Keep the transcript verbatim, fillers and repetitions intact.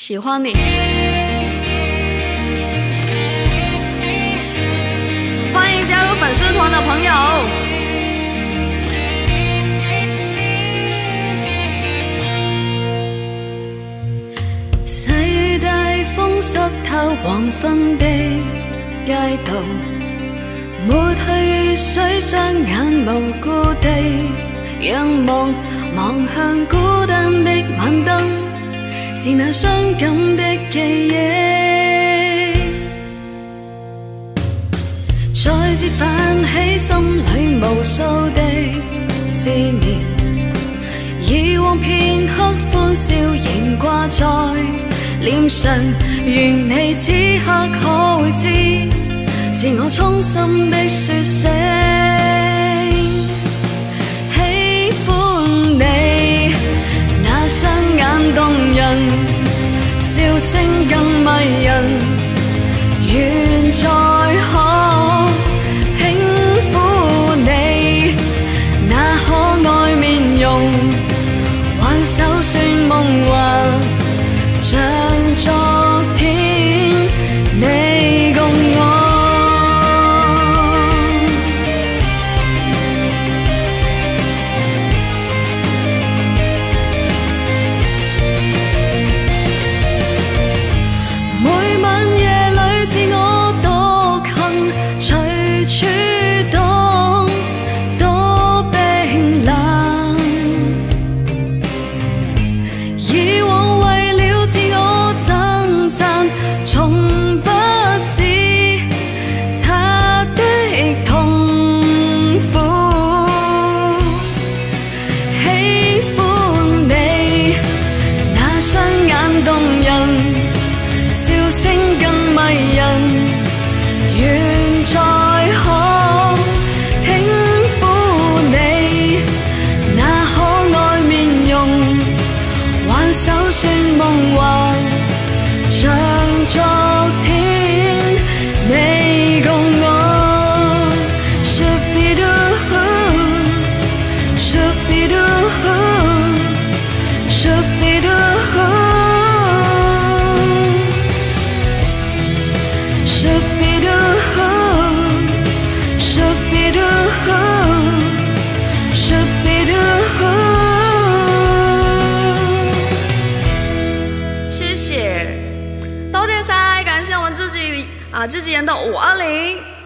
喜欢你。欢迎加入粉丝团的朋友。 細雨大風濕透黃昏的街道，抹去水，雙眼無故地仰望，望向孤單的晚燈，是那傷感的記憶，再次泛起心裏無數的思念，以往片刻歡笑仍掛在臉上，願你此刻可會知，是我衷心的説聲，喜歡你那雙眼動人，笑聲更迷人，願再可輕撫你那可愛面容，挽手說夢話，像昨天你共我。每晚夜裏自我獨行，隨處蕩，多冰冷。以往為了自我掙扎，從不知他的痛苦。喜歡你那雙眼動人，笑聲更迷人，願再可輕撫你那可愛面容，挽手說夢話，像昨天你共我。 谢谢，多謝晒，感謝我們自己啊自己人的五二零。